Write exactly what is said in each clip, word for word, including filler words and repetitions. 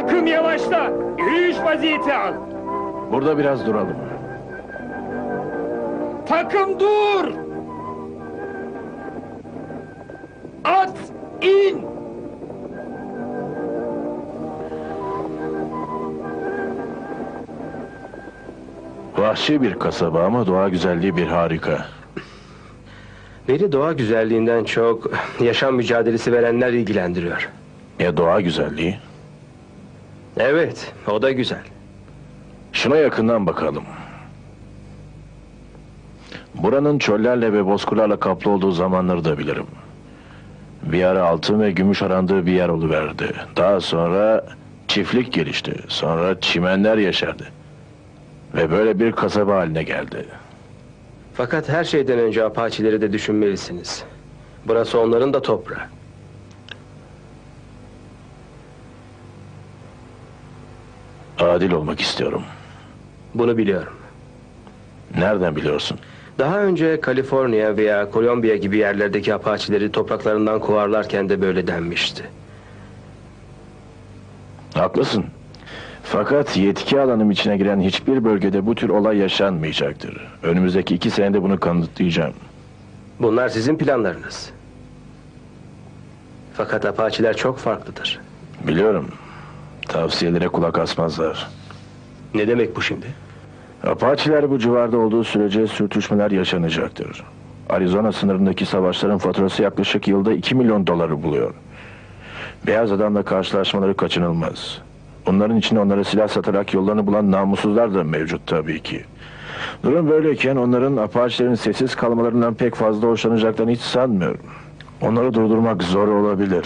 Takım yavaşla. Yürüyüş vaziyeti al. Burada biraz duralım. Takım dur. At in. Vahşi bir kasaba ama doğa güzelliği bir harika. Beni doğa güzelliğinden çok yaşam mücadelesi verenler ilgilendiriyor. Ya doğa güzelliği? Evet, o da güzel. Şuna yakından bakalım. Buranın çöllerle ve bozkırlarla kaplı olduğu zamanları da bilirim. Bir ara altın ve gümüş arandığı bir yer oluverdi. Daha sonra çiftlik gelişti. Sonra çimenler yaşardı. Ve böyle bir kasaba haline geldi. Fakat her şeyden önce Apaçileri de düşünmelisiniz. Burası onların da toprağı. Adil olmak istiyorum. Bunu biliyorum. Nereden biliyorsun? Daha önce Kaliforniya veya Kolombiya gibi yerlerdeki Apaçileri topraklarından kovarlarken de böyle denmişti. Haklısın. Fakat yetki alanım içine giren hiçbir bölgede bu tür olay yaşanmayacaktır. Önümüzdeki iki senede bunu kanıtlayacağım. Bunlar sizin planlarınız. Fakat Apaçiler çok farklıdır. Biliyorum. Tavsiyelere kulak asmazlar. Ne demek bu şimdi? Apaçiler bu civarda olduğu sürece sürtüşmeler yaşanacaktır. Arizona sınırındaki savaşların faturası yaklaşık yılda iki milyon doları buluyor. Beyaz adamla karşılaşmaları kaçınılmaz. Bunların içinde onlara silah satarak yollarını bulan namussuzlar da mevcut tabii ki. Durum böyleyken onların Apaçilerin sessiz kalmalarından pek fazla hoşlanacaklarını hiç sanmıyorum. Onları durdurmak zor olabilir.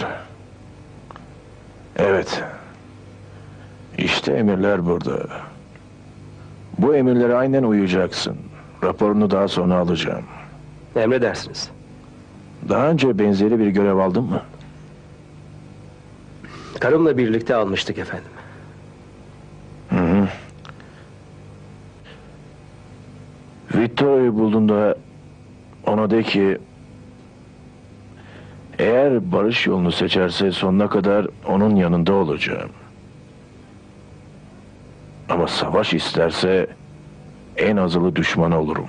Evet. İşte emirler burada. Bu emirlere aynen uyacaksın. Raporunu daha sonra alacağım. Emredersiniz. Daha önce benzeri bir görev aldın mı? Karımla birlikte almıştık efendim. Hı hı. Victor'u bulduğunda ona de ki eğer barış yolunu seçerse sonuna kadar onun yanında olacağım. Ama savaş isterse en azılı düşmanı olurum.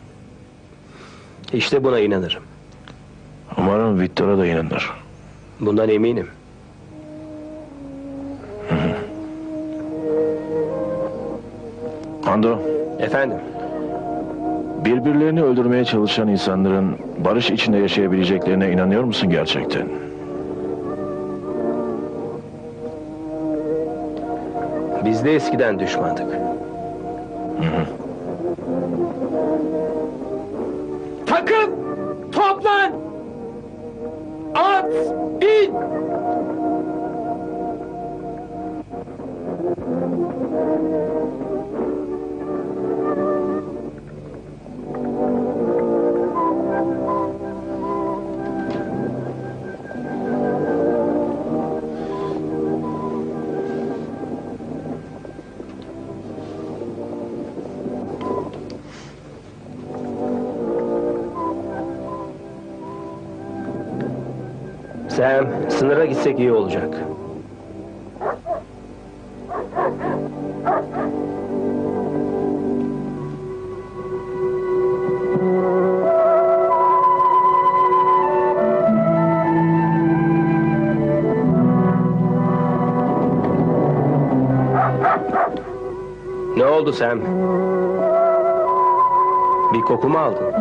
İşte buna inanırım. Umarım Victor'a da inanır. Bundan eminim. Hı hı. Ando. Efendim? Birbirlerini öldürmeye çalışan insanların barış içinde yaşayabileceklerine inanıyor musun gerçekten? Biz de eskiden düşmandık. Hı hı. Takım toplan. At in. Sam, sınıra gitsek iyi olacak. Ne oldu Sam? Bir koku mu aldın?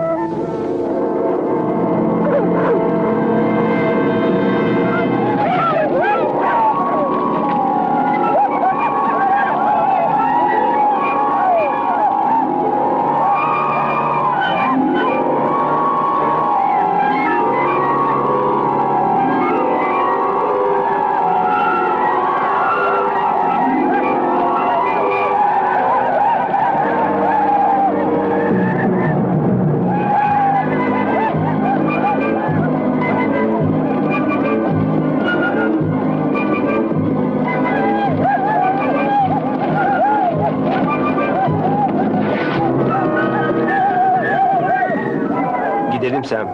Gidelim Sam.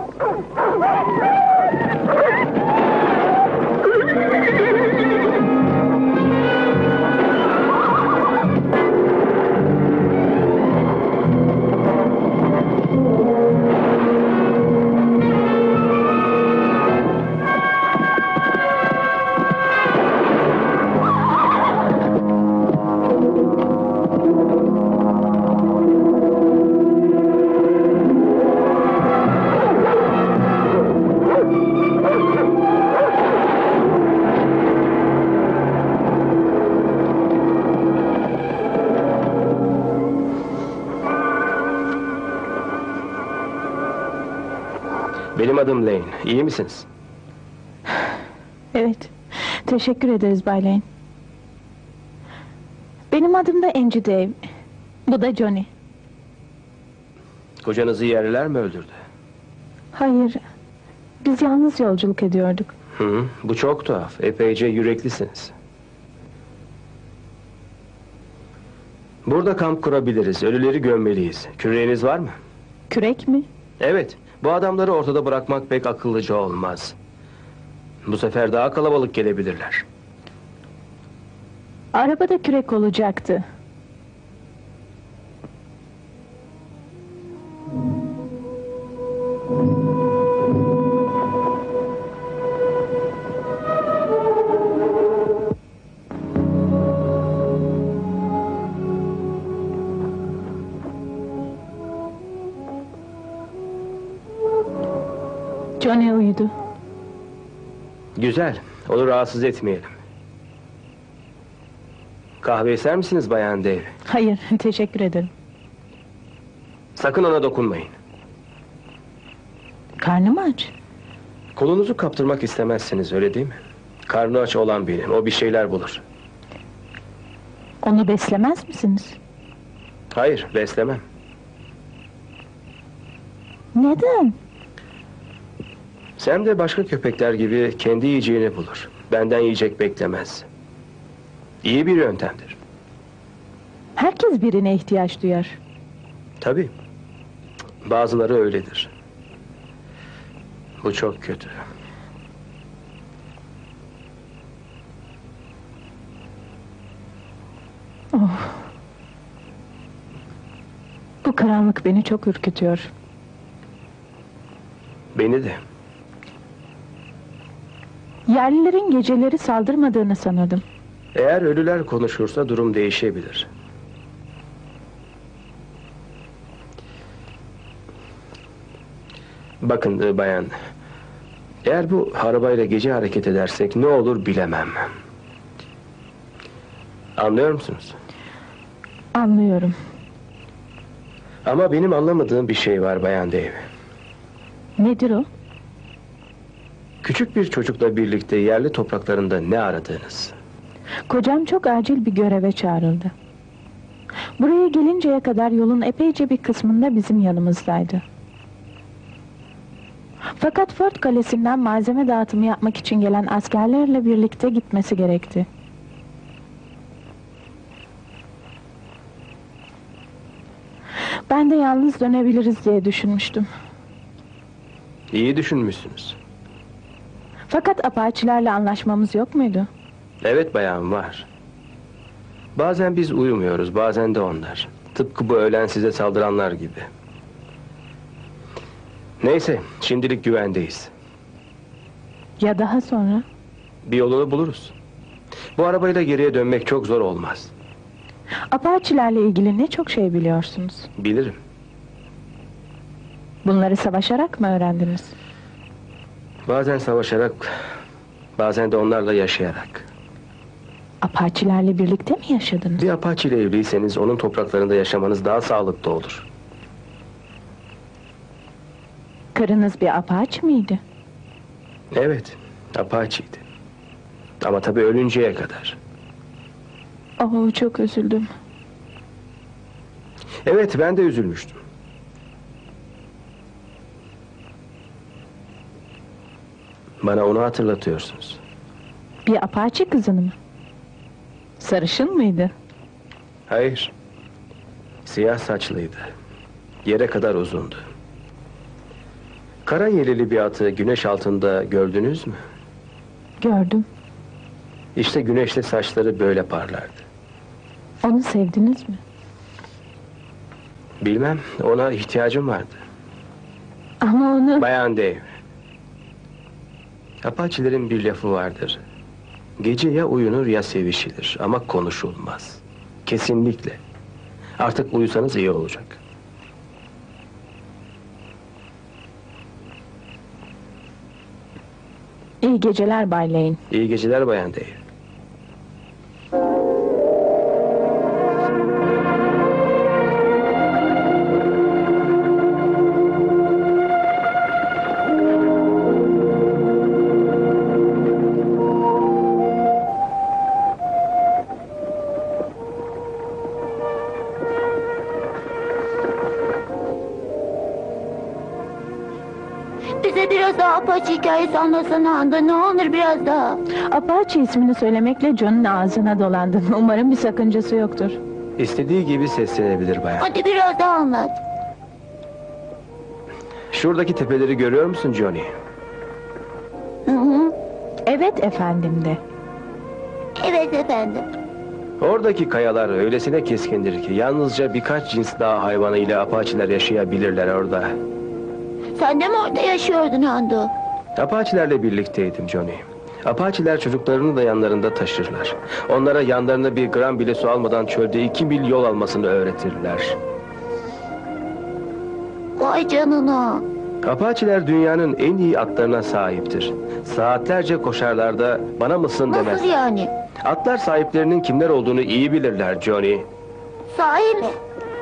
Benim adım Lane. İyi misiniz? Evet, teşekkür ederiz Bay Lane. Benim adım da Angie Dave. Bu da Johnny. Kocanızı yerliler mi öldürdü? Hayır, biz yalnız yolculuk ediyorduk. Hı hı, bu çok tuhaf. Epeyce yüreklisiniz. Burada kamp kurabiliriz. Ölüleri gömmeliyiz. Küreğiniz var mı? Kürek mi? Evet. Bu adamları ortada bırakmak pek akıllıca olmaz. Bu sefer daha kalabalık gelebilirler. Arabada kürek olacaktı. Johnny uyudu. Güzel. Onu rahatsız etmeyelim. Kahve ister misiniz Bayan Dave? Hayır, teşekkür ederim. Sakın ona dokunmayın. Karnım aç. Kolunuzu kaptırmak istemezsiniz, öyle değil mi? Karnı aç olan benim. O bir şeyler bulur. Onu beslemez misiniz? Hayır, beslemem. Neden? Sam de başka köpekler gibi kendi yiyeceğini bulur. Benden yiyecek beklemez. İyi bir yöntemdir. Herkes birine ihtiyaç duyar. Tabii. Bazıları öyledir. Bu çok kötü. Oh. Bu karanlık beni çok ürkütüyor. Beni de. Yerlilerin geceleri saldırmadığını sanırdım. Eğer ölüler konuşursa durum değişebilir. Bakın e, bayan. Eğer bu arabayla gece hareket edersek ne olur bilemem. Anlıyor musunuz? Anlıyorum. Ama benim anlamadığım bir şey var Bayan Dave. Nedir o? Küçük bir çocukla birlikte yerli topraklarında ne aradığınız? Kocam çok acil bir göreve çağrıldı. Buraya gelinceye kadar yolun epeyce bir kısmında bizim yanımızdaydı. Fakat Fort Kalesi'nden malzeme dağıtımı yapmak için gelen askerlerle birlikte gitmesi gerekti. Ben de yalnız dönebiliriz diye düşünmüştüm. İyi düşünmüşsünüz. Fakat Apache'lerle anlaşmamız yok muydu? Evet bayan, var. Bazen biz uyumuyoruz, bazen de onlar. Tıpkı bu öğlen size saldıranlar gibi. Neyse, şimdilik güvendeyiz. Ya daha sonra? Bir yolunu buluruz. Bu arabayla geriye dönmek çok zor olmaz. Apache'lerle ilgili ne çok şey biliyorsunuz. Bilirim. Bunları savaşarak mı öğrendiniz? Bazen savaşarak, bazen de onlarla yaşayarak. Apache'lerle birlikte mi yaşadınız? Bir Apache ile evliyseniz onun topraklarında yaşamanız daha sağlıklı olur. Karınız bir Apache miydi? Evet, Apache'ydi. Ama tabii ölünceye kadar. Oh, çok üzüldüm. Evet, ben de üzülmüştüm. Bana onu hatırlatıyorsunuz. Bir Apache kızını mı? Sarışın mıydı? Hayır. Siyah saçlıydı. Yere kadar uzundu. Kara yeleli bir atı güneş altında gördünüz mü? Gördüm. İşte güneşli saçları böyle parlardı. Onu sevdiniz mi? Bilmem, ona ihtiyacım vardı. Ama onu... Bayan Dave. Apache'lerin bir lafı vardır. Gece ya uyunur ya sevişilir ama konuşulmaz. Kesinlikle. Artık uyusanız iyi olacak. İyi geceler Bay Lane. İyi geceler Bayan Dave. Apache hikayesi anlasana Hando, ne olur biraz daha. Apache ismini söylemekle John'un ağzına dolandın. Umarım bir sakıncası yoktur. İstediği gibi seslenebilir bayan. Hadi biraz daha anlat. Şuradaki tepeleri görüyor musun Johnny? Hı hı. Evet efendim de. Evet efendim. Oradaki kayalar öylesine keskindir ki yalnızca birkaç cins daha hayvanı ile Apache'ler yaşayabilirler orada. Sen de mi orada yaşıyordun Hando? Apache'lerle birlikteydim Johnny. Apache'ler çocuklarını da yanlarında taşırlar. Onlara yanlarına bir gram bile su almadan çölde iki mil yol almasını öğretirler. Vay canına. Apache'ler dünyanın en iyi atlarına sahiptir. Saatlerce koşarlarda bana mısın demez. Nasıl yani? Atlar sahiplerinin kimler olduğunu iyi bilirler Johnny. Sahi mi?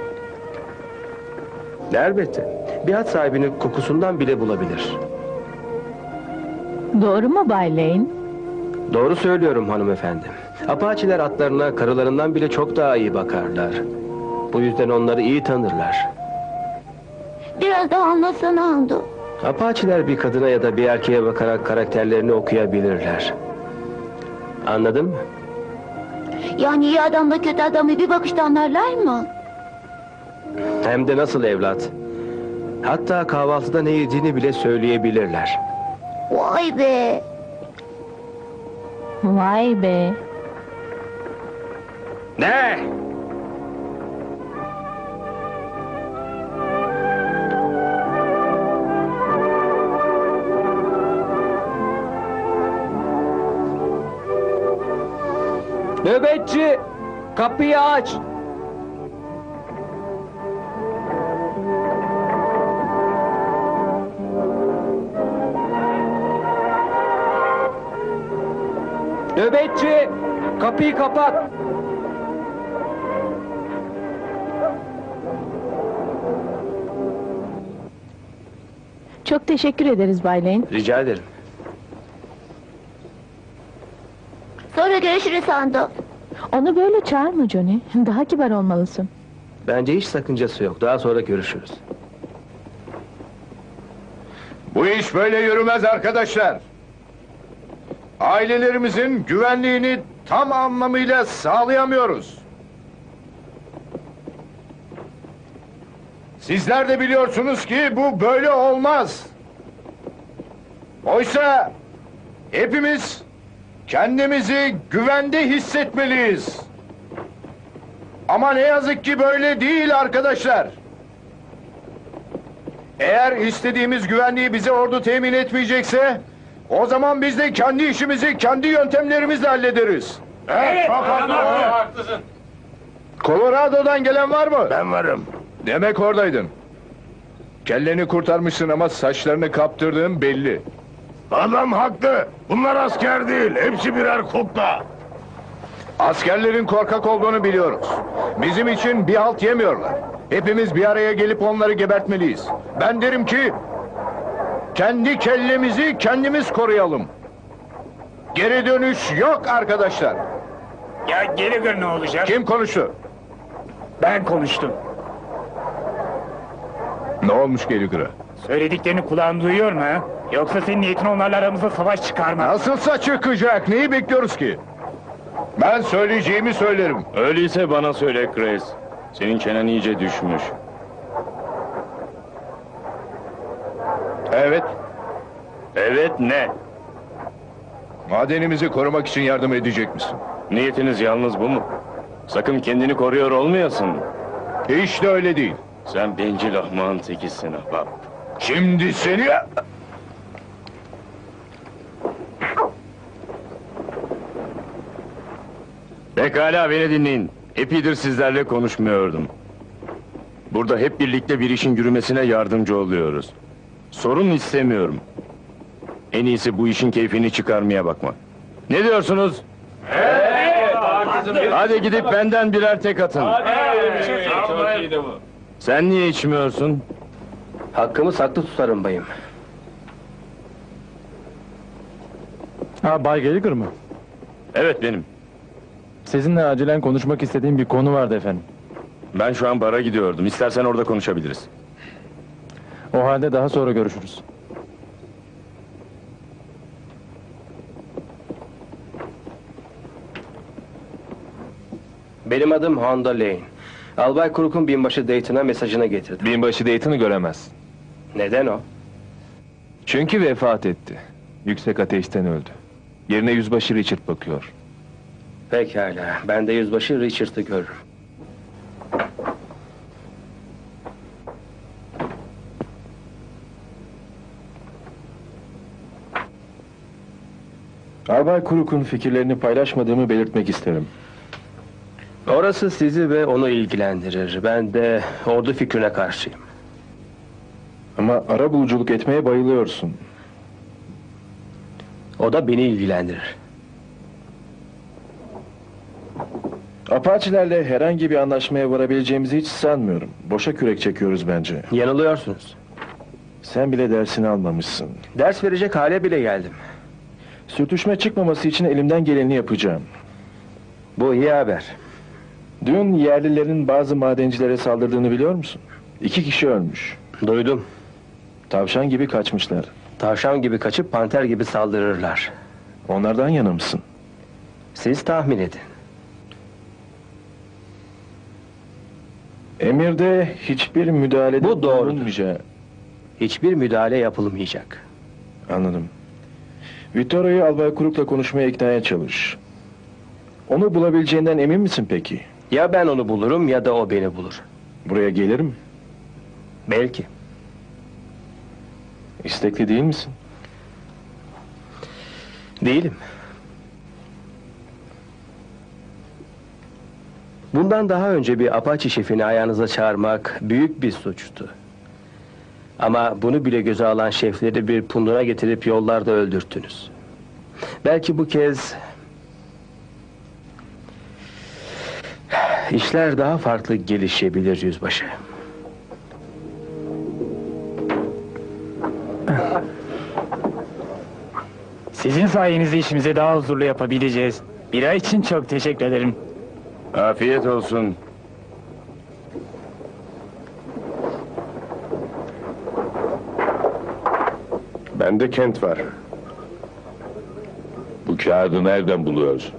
Elbette. Bir at sahibini kokusundan bile bulabilir. Doğru mu Bay Lane? Doğru söylüyorum hanımefendi. Apache'ler atlarına karılarından bile çok daha iyi bakarlar. Bu yüzden onları iyi tanırlar. Biraz daha anlatsana Hando. Apache'ler bir kadına ya da bir erkeğe bakarak karakterlerini okuyabilirler. Anladın mı? Yani iyi adamla kötü adamı bir bakışta anlarlar mı? Hem de nasıl evlat? Hatta kahvaltıda ne yediğini bile söyleyebilirler. Vay be. Vay be. Ne? Nöbetçi, kapıyı aç. Nöbetçi, kapıyı kapat. Çok teşekkür ederiz Bay Lane. Rica ederim. Sonra görüşürüz Hando. Onu böyle çağırma Johnny. Daha kibar olmalısın. Bence hiç sakıncası yok. Daha sonra görüşürüz. Bu iş böyle yürümez arkadaşlar. Ailelerimizin güvenliğini tam anlamıyla sağlayamıyoruz. Sizler de biliyorsunuz ki bu böyle olmaz. Oysa hepimiz kendimizi güvende hissetmeliyiz. Ama ne yazık ki böyle değil arkadaşlar. Eğer istediğimiz güvenliği bize ordu temin etmeyecekse, o zaman biz de kendi işimizi kendi yöntemlerimizle hallederiz. Evet, çok haklısın. Colorado'dan gelen var mı? Ben varım. Demek oradaydın. Kelleni kurtarmışsın ama saçlarını kaptırdığın belli. Adam haklı. Bunlar asker değil. Hepsi birer kukla. Askerlerin korkak olduğunu biliyoruz. Bizim için bir halt yemiyorlar. Hepimiz bir araya gelip onları gebertmeliyiz. Ben derim ki kendi kellemizi kendimiz koruyalım. Geri dönüş yok arkadaşlar. Ya Gallagher ne olacak? Kim konuştu? Ben konuştum. Ne olmuş Gallagher'a? Söylediklerini kulağın duyuyor mu? ha? Yoksa senin niyetin onlarla aramızda savaş çıkarma. Nasılsa çıkacak. Neyi bekliyoruz ki? Ben söyleyeceğimi söylerim. Öyleyse bana söyle Grace. Senin çenen iyice düşmüş. Evet. Evet ne? Madenimizi korumak için yardım edecek misin? Niyetiniz yalnız bu mu? Sakın kendini koruyor olmayasın. Hiç de öyle değil. Sen bencil ahmağın tekisin ahbap. Şimdi seni... Pekala beni dinleyin. Epeydir sizlerle konuşmuyordum. Burada hep birlikte bir işin yürümesine yardımcı oluyoruz. Sorun istemiyorum. En iyisi bu işin keyfini çıkarmaya bakmak. Ne diyorsunuz? Evet! Hadi gidip benden birer tek atın. Sen niye içmiyorsun? Hakkımı saklı tutarım bayım. Ha, Bay Gallagher mı? Evet benim. Sizinle acilen konuşmak istediğim bir konu vardı efendim. Ben şu an bara gidiyordum. İstersen orada konuşabiliriz. O halde daha sonra görüşürüz. Benim adım Honda Lane. Albay Crook'un binbaşı Dayton'a mesajını getirdim. Binbaşı Dayton'ı göremez. Neden o? Çünkü vefat etti. Yüksek ateşten öldü. Yerine yüzbaşı Richard bakıyor. Pekala, ben de yüzbaşı Richard'ı görürüm. Albay Crook'un fikirlerini paylaşmadığımı belirtmek isterim. Orası sizi ve onu ilgilendirir. Ben de ordu fikrine karşıyım. Ama arabuluculuk etmeye bayılıyorsun. O da beni ilgilendirir. Apaçilerle herhangi bir anlaşmaya varabileceğimizi hiç sanmıyorum. Boşa kürek çekiyoruz bence. Yanılıyorsunuz. Sen bile dersini almamışsın. Ders verecek hale bile geldim. Sürtüşme çıkmaması için elimden geleni yapacağım. Bu iyi haber. Dün yerlilerin bazı madencilere saldırdığını biliyor musun? İki kişi ölmüş. Duydum. Tavşan gibi kaçmışlar. Tavşan gibi kaçıp panter gibi saldırırlar. Onlardan yana mısın? Siz tahmin edin. Emirde hiçbir müdahalede Bu doğrudur. bulunmayacağı- Hiçbir müdahale yapılmayacak. Anladım. Vittoro'yu Albay Crook'la konuşmaya iknaya çalış. Onu bulabileceğinden emin misin peki? Ya ben onu bulurum ya da o beni bulur. Buraya gelir mi? Belki. İstekli değil misin? Değilim. Bundan daha önce bir Apache şefini ayağınıza çağırmak büyük bir suçtu. Ama bunu bile göze alan şefleri bir punduna getirip yollarda öldürttünüz. Belki bu kez... işler daha farklı gelişebilir yüzbaşı. Sizin sayenizde işimizi daha huzurlu yapabileceğiz. Bira için çok teşekkür ederim. Afiyet olsun. Bende Kent var. Bu kağıdı nereden buluyorsun?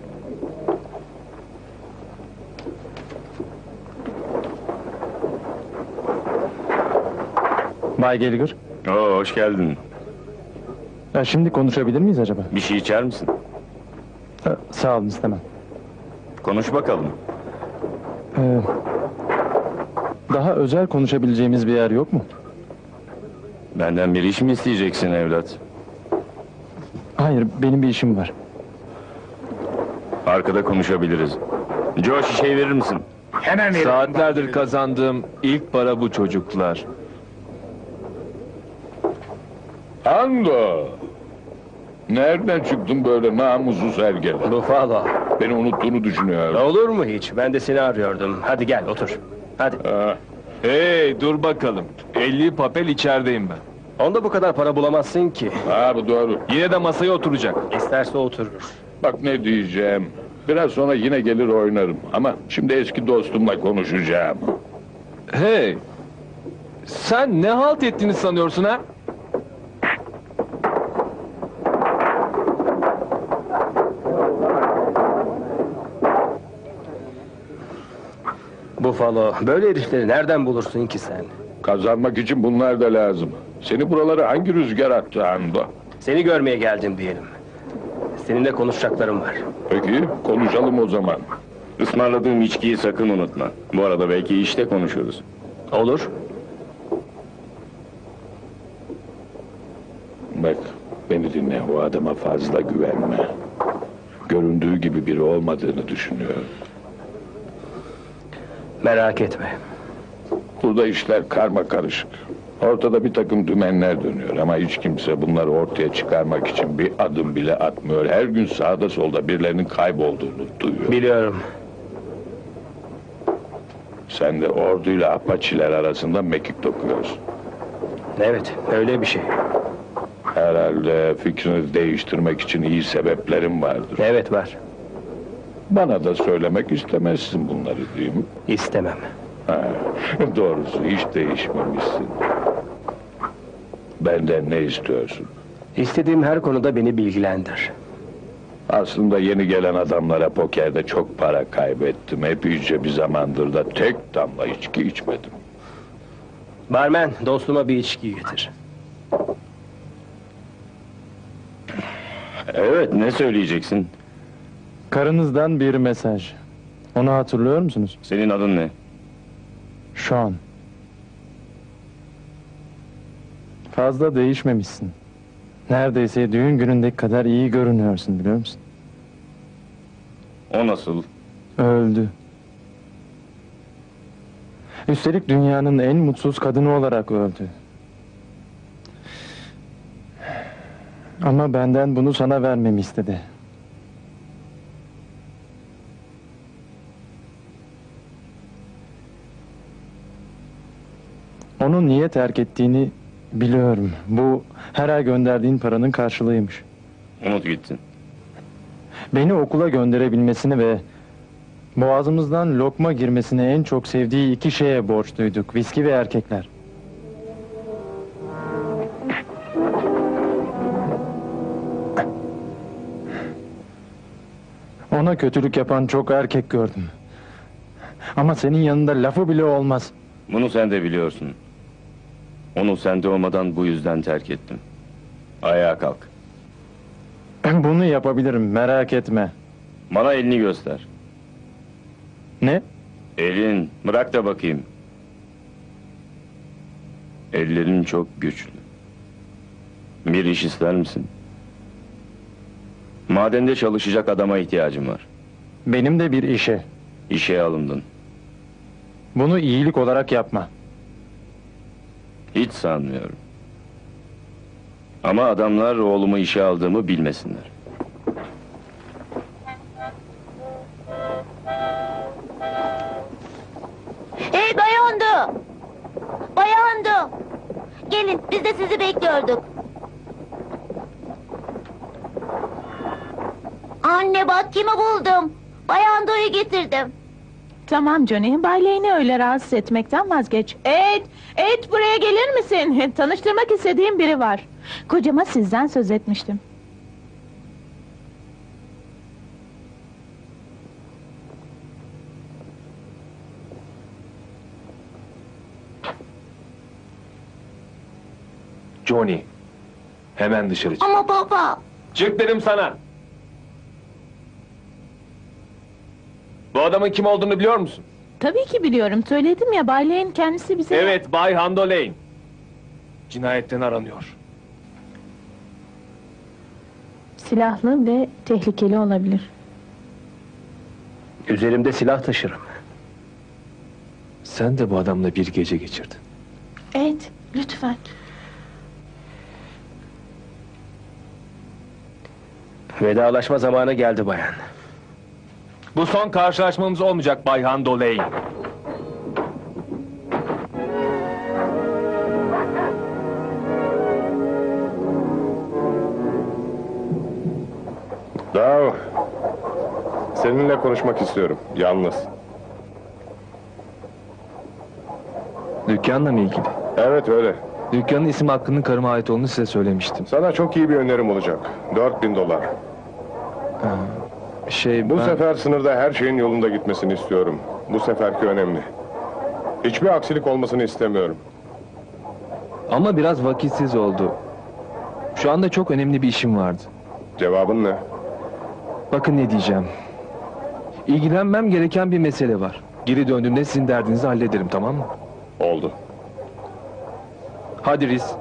Bay Gallagher, Oo, hoş geldin. ya şimdi konuşabilir miyiz acaba? Bir şey içer misin? Ha, sağ olun, istemem. Konuş bakalım. Ee, daha özel konuşabileceğimiz bir yer yok mu? Benden bir iş mi isteyeceksin evlat? Hayır, benim bir işim var. Arkada konuşabiliriz. Joe, şişeyi verir misin? Hemen verin. Saatlerdir kazandığım ilk para bu çocuklar. Ando! Nereden çıktın böyle namussuz ergen? Buffalo. Beni unuttuğunu düşünüyorum. Olur mu hiç? Ben de seni arıyordum. Hadi gel otur. Hadi. Ha, Hey, dur bakalım. elli papel içerideyim ben. Onda bu kadar para bulamazsın ki. ha bu doğru. Yine de masaya oturacak. İsterse oturur. Bak ne diyeceğim. Biraz sonra yine gelir oynarım. Ama şimdi eski dostumla konuşacağım. Hey! Sen ne halt ettiğini sanıyorsun ha? Buffalo, böyle herifleri nereden bulursun ki sen? Kazanmak için bunlar da lazım. Seni buralara hangi rüzgar attı Ando? Seni görmeye geldim diyelim. Seninle konuşacaklarım var. Peki konuşalım o zaman. Ismarladığım içkiyi sakın unutma. Bu arada belki işte konuşuruz. Olur. Bak beni dinle, o adama fazla güvenme. Göründüğü gibi biri olmadığını düşünüyor. Merak etme. Burada işler karma karışık. Ortada bir takım dümenler dönüyor ama hiç kimse bunları ortaya çıkarmak için bir adım bile atmıyor. Her gün sağda solda birilerinin kaybolduğunu duyuyor. Biliyorum. Sen de orduyla Apaçiler arasında mekik dokuyorsun. Evet, öyle bir şey. Herhalde fikrini değiştirmek için iyi sebeplerin vardır. Evet var. Bana da söylemek istemezsin bunları, değil mi? İstemem. Ha, doğrusu hiç değişmemişsin. Benden ne istiyorsun? İstediğim her konuda beni bilgilendir. Aslında yeni gelen adamlara pokerde çok para kaybettim. Epeyce bir zamandır da tek damla içki içmedim. Barmen, dostuma bir içki getir. Evet, ne söyleyeceksin? Karınızdan bir mesaj. Onu hatırlıyor musunuz? Senin adın ne? Sean. Fazla değişmemişsin. Neredeyse düğün günündeki kadar iyi görünüyorsun, biliyor musun? O nasıl? Öldü. Üstelik dünyanın en mutsuz kadını olarak öldü. Ama benden bunu sana vermemi istedi. Onu niye terk ettiğini biliyorum. Bu her ay gönderdiğin paranın karşılığıymış. Unut gitsin. Beni okula gönderebilmesini ve boğazımızdan lokma girmesini en çok sevdiği iki şeye borçluyduk. Viski ve erkekler. Ona kötülük yapan çok erkek gördüm. Ama senin yanında lafı bile olmaz. Bunu sen de biliyorsun. Onu sen doğmadan bu yüzden terk ettim. Ayağa kalk. Bunu yapabilirim, merak etme. Bana elini göster. Ne? Elin, bırak da bakayım. Ellerin çok güçlü. Bir iş ister misin? Madende çalışacak adama ihtiyacım var. Benim de bir işe. İşe alındın. Bunu iyilik olarak yapma. Hiç sanmıyorum. Ama adamlar oğlumu işe aldığımı bilmesinler. Hey Bayandı! Bayandı! Gelin, biz de sizi bekliyorduk. Anne bak kimi buldum. Bayandı'yı getirdim. Tamam Johnny, Bay Lane'i öyle rahatsız etmekten vazgeç. Ed, Ed buraya gelir misin? Tanıştırmak istediğim biri var. Kocama sizden söz etmiştim. Johnny, hemen dışarı çık. Ama baba, Çık dedim sana! Bu adamın kim olduğunu biliyor musun? Tabii ki biliyorum. Söyledim ya, Bay Lane kendisi bize... Evet, Bay Hando Lane. Cinayetten aranıyor. Silahlı ve tehlikeli olabilir. Üzerimde silah taşırım. Sen de bu adamla bir gece geçirdin. Ed, lütfen. Vedalaşma zamanı geldi bayan. Bu son karşılaşmamız olmayacak Bay Hando Lane. Dav, seninle konuşmak istiyorum, yalnız. Dükkanla mı ilgili? Evet öyle. Dükkanın isim hakkının karıma ait olduğunu size söylemiştim. Sana çok iyi bir önerim olacak. Dört bin dolar. Şey, Bu ben... sefer sınırda her şeyin yolunda gitmesini istiyorum. Bu seferki önemli. Hiçbir aksilik olmasını istemiyorum. Ama biraz vakitsiz oldu. Şu anda çok önemli bir işim vardı. Cevabın ne? Bakın ne diyeceğim. İlgilenmem gereken bir mesele var. Geri döndüğümde sizin derdinizi hallederim, tamam mı? Oldu. Hadi Riz.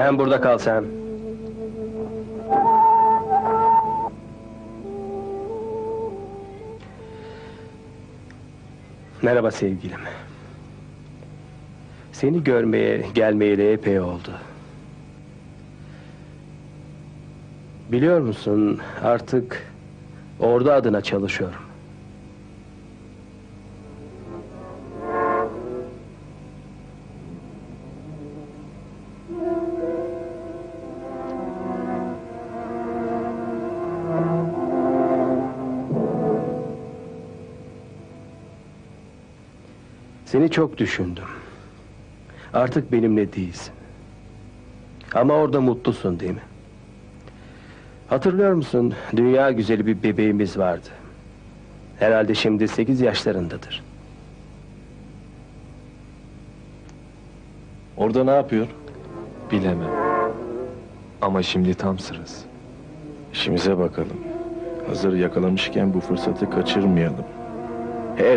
Hem burada kal Sam. Merhaba sevgilim. Seni görmeye gelmeyeli epey oldu. Biliyor musun, artık ordu adına çalışıyorum. Seni çok düşündüm. Artık benimle değilsin. Ama orada mutlusun değil mi? Hatırlıyor musun, dünya güzeli bir bebeğimiz vardı. Herhalde şimdi sekiz yaşlarındadır. Orada ne yapıyor? Bilemem. Ama şimdi tam sırası. İşimize bakalım. Hazır yakalamışken bu fırsatı kaçırmayalım. Ed.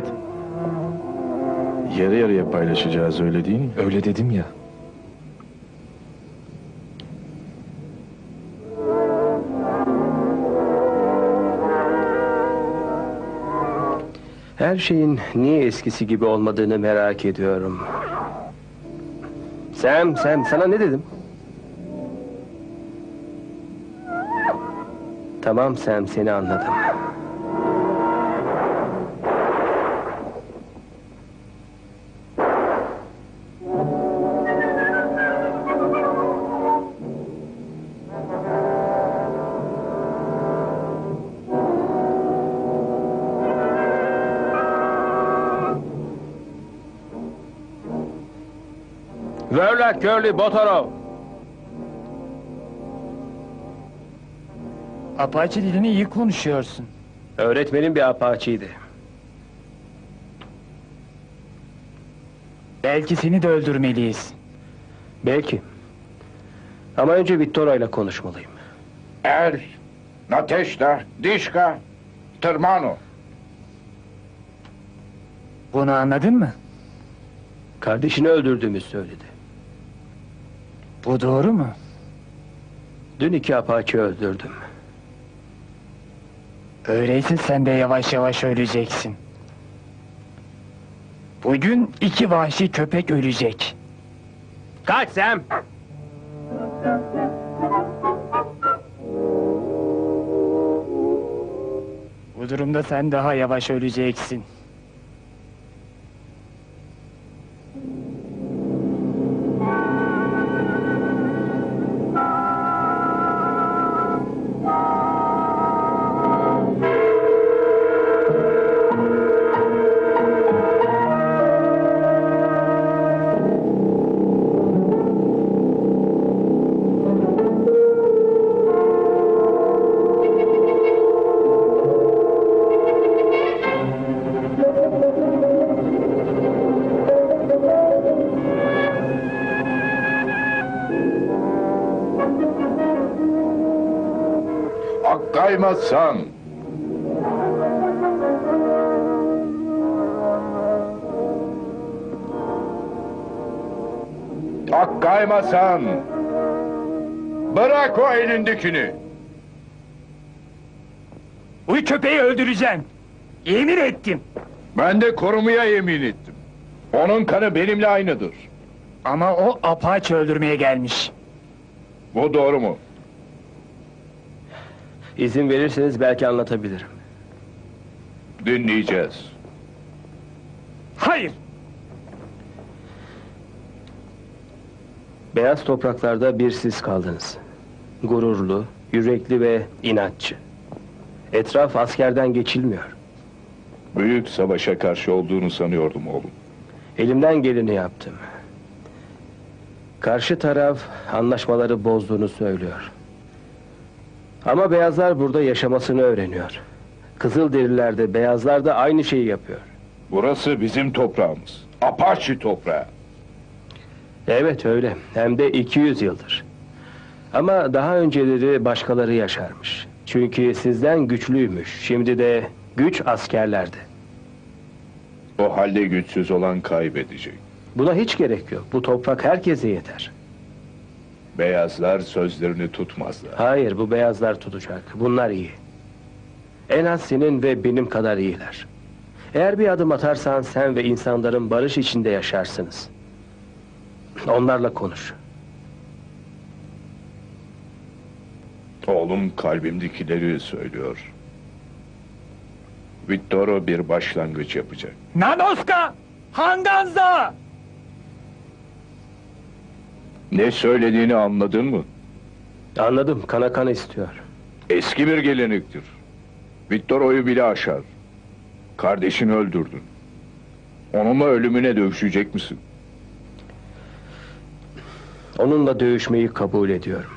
Yarı yarıya paylaşacağız, öyle değil mi? Öyle dedim ya. Her şeyin niye eskisi gibi olmadığını merak ediyorum. Sam, Sam, sana ne dedim? Tamam Sam, seni anladım. Verla Curly Botorov. Apache dilini iyi konuşuyorsun. Öğretmenim bir Apache'ydi. Belki seni de öldürmeliyiz. Belki. Ama önce Victoria ile konuşmalıyım. Er, Nateşta, Dişka, Tırmano. Bunu anladın mı? Kardeşini öldürdüğümü söyledi. Bu doğru mu? Dün iki Apache öldürdüm. Öyleyse sen de yavaş yavaş öleceksin. Bugün iki vahşi köpek ölecek. Kaç Sam! Bu durumda sen daha yavaş öleceksin. Kaymazsan. Ak kaymasan. Bırak o elindekini. Bu köpeği öldüreceğim. Yemin ettim. Ben de korumaya yemin ettim. Onun kanı benimle aynıdır. Ama o Apache öldürmeye gelmiş. Bu doğru mu? İzin verirseniz belki anlatabilirim. Dinleyeceğiz. Hayır. Beyaz topraklarda bir siz kaldınız. Gururlu, yürekli ve inatçı. Etraf askerden geçilmiyor. Büyük savaşa karşı olduğunu sanıyordum oğlum. Elimden geleni yaptım. Karşı taraf anlaşmaları bozduğunu söylüyor. Ama beyazlar burada yaşamasını öğreniyor. Kızılderililer de beyazlar da aynı şeyi yapıyor. Burası bizim toprağımız. Apache toprağı. Evet öyle. Hem de iki yüz yıldır. Ama daha önceleri başkaları yaşarmış. Çünkü sizden güçlüymüş. Şimdi de güç askerlerde. O halde güçsüz olan kaybedecek. Buna hiç gerek yok. Bu toprak herkese yeter. Beyazlar sözlerini tutmazlar. Hayır, bu beyazlar tutacak. Bunlar iyi. En az senin ve benim kadar iyiler. Eğer bir adım atarsan sen ve insanların barış içinde yaşarsınız. Onlarla konuş. Oğlum kalbimdekileri söylüyor. Vittoro bir başlangıç yapacak. Nanoska! Hanganza! Ne söylediğini anladın mı? Anladım, kana kan istiyor. Eski bir gelenektir. Vittoro'yu bile aşar. Kardeşini öldürdün. Onunla ölümüne dövüşecek misin? Onunla dövüşmeyi kabul ediyorum.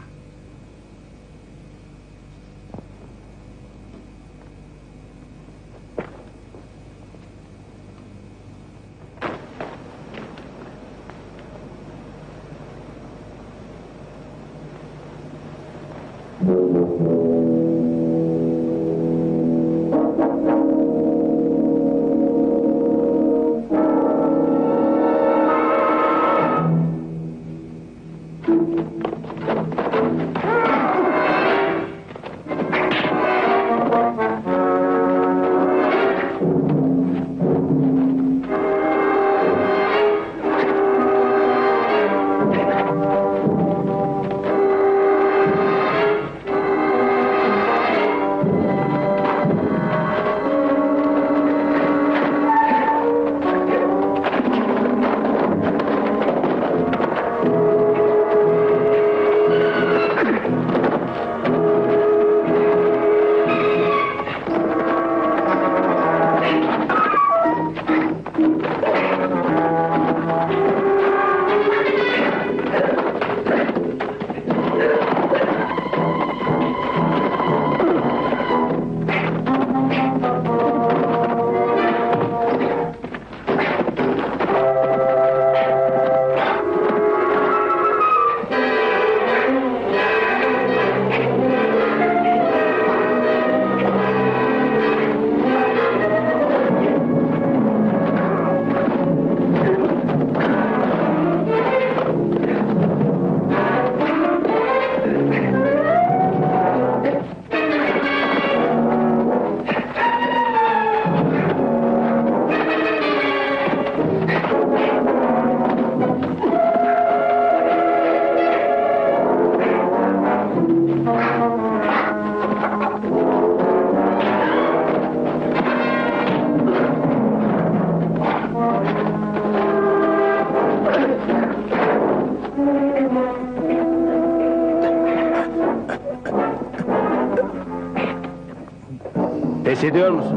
Pes ediyor musun?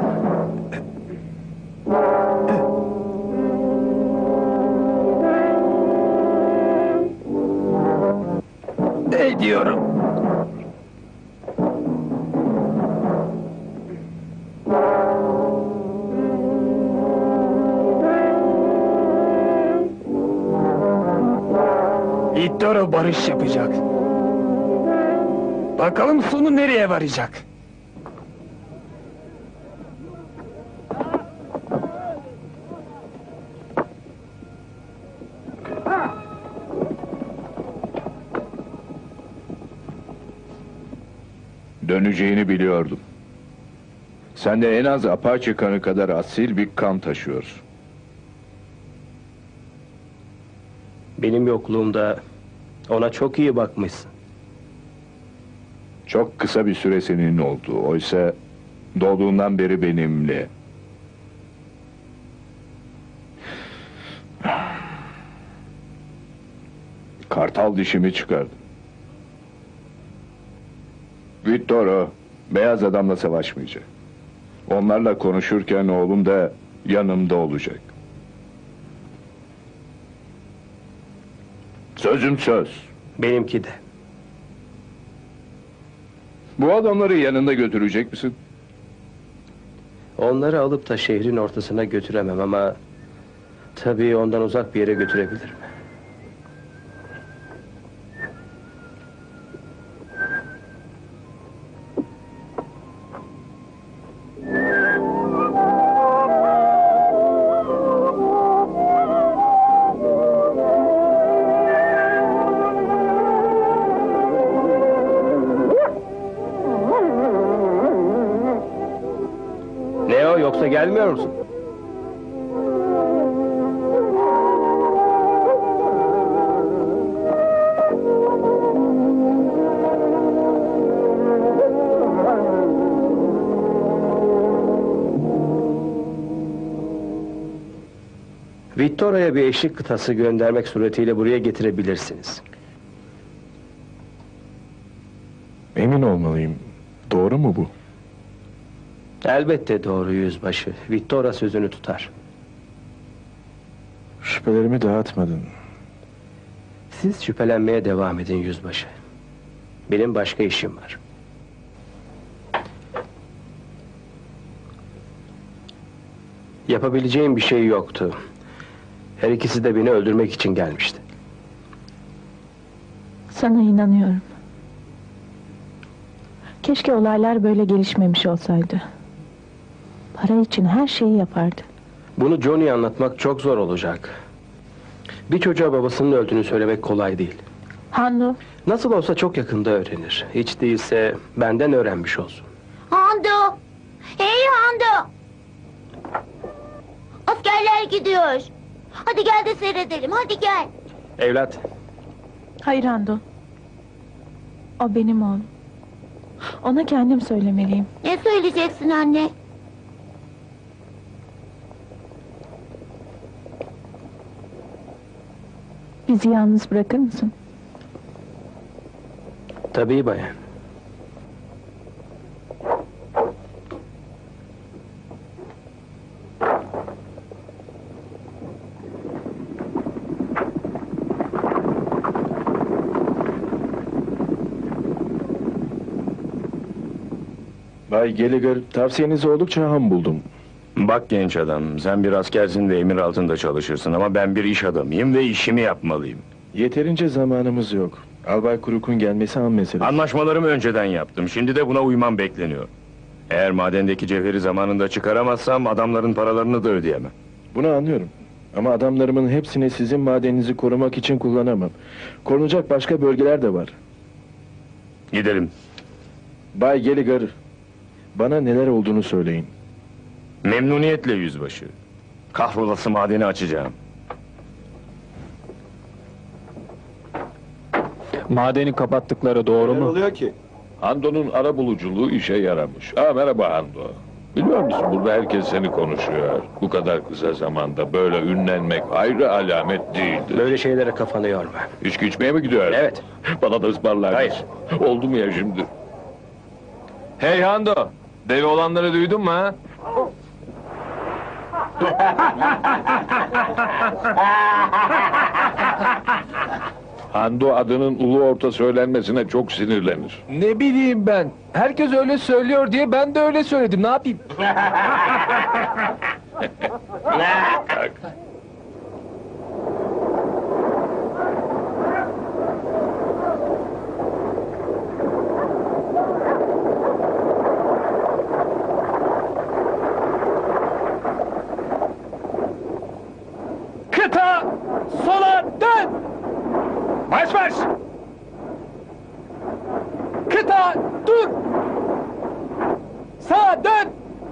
Ediyorum. Vittoro barış yapacak. Bakalım sonu nereye varacak? Döneceğini biliyordum. Sen de en az Apache kanı kadar asil bir kan taşıyorsun. Benim yokluğumda ona çok iyi bakmışsın. Çok kısa bir süre senin oldu. Oysa doğduğundan beri benimle. Kartal dişimi çıkardı. Vittoro beyaz adamla savaşmayacak. Onlarla konuşurken oğlum da yanımda olacak. Sözüm söz. Benimki de. Bu adamları yanında götürecek misin? Onları alıp da şehrin ortasına götüremem ama... tabii ondan uzak bir yere götürebilirim. Yoksa gelmiyor musun? Victoria'ya bir eşlik kıtası göndermek suretiyle buraya getirebilirsiniz. Emin olmalıyım. Doğru mu bu? Elbette doğru yüzbaşı. Victoria sözünü tutar. Şüphelerimi dağıtmadın. Siz şüphelenmeye devam edin yüzbaşı. Benim başka işim var. Yapabileceğim bir şey yoktu. Her ikisi de beni öldürmek için gelmişti. Sana inanıyorum. Keşke olaylar böyle gelişmemiş olsaydı. Para için her şeyi yapardı. Bunu Johnny'ye anlatmak çok zor olacak. Bir çocuğa babasının öldüğünü söylemek kolay değil. Hando, Nasıl olsa çok yakında öğrenir. Hiç değilse benden öğrenmiş olsun. Hando! Hey Hando! Askerler gidiyor. Hadi gel de seyredelim, hadi gel. Evlat, hayır Hando. O benim oğlum. Ona kendim söylemeliyim. Ne söyleyeceksin anne? Bizi yalnız bırakır mısın? tabii bayan. Bay Gallagher, tavsiyenizi oldukça ham buldum. Bak genç adam, sen bir askersin ve emir altında çalışırsın ama ben bir iş adamıyım ve işimi yapmalıyım. Yeterince zamanımız yok. Albay Kruk'un gelmesi an meselesi. Anlaşmalarımı önceden yaptım, şimdi de buna uymam bekleniyor. Eğer madendeki cevheri zamanında çıkaramazsam adamların paralarını da ödeyemem. Bunu anlıyorum. Ama adamlarımın hepsini sizin madeninizi korumak için kullanamam. Korunacak başka bölgeler de var. Gidelim. Bay Gallagher, bana neler olduğunu söyleyin. Memnuniyetle yüzbaşı. Kahrolası madeni açacağım. Madeni kapattıkları doğru mu? oluyor ki? Hando'nun ara buluculuğu işe yaramış. Aa, merhaba Hando. Biliyor musun, burada herkes seni konuşuyor. Bu kadar kısa zamanda böyle ünlenmek ayrı alamet değildir. Böyle şeylere kafanı yorma. İçki içmeye mi gidiyorsun? Evet. Bana da ısmarlar Hayır. mısın? Oldu mu ya şimdi? Hey Hando, deli olanları duydun mu ha? Hando adının ulu orta söylenmesine çok sinirlenir. Ne bileyim ben. Herkes öyle söylüyor diye ben de öyle söyledim. Ne yapayım? Kıta sola dön. Marş marş. Kıta dur. Sağa dön.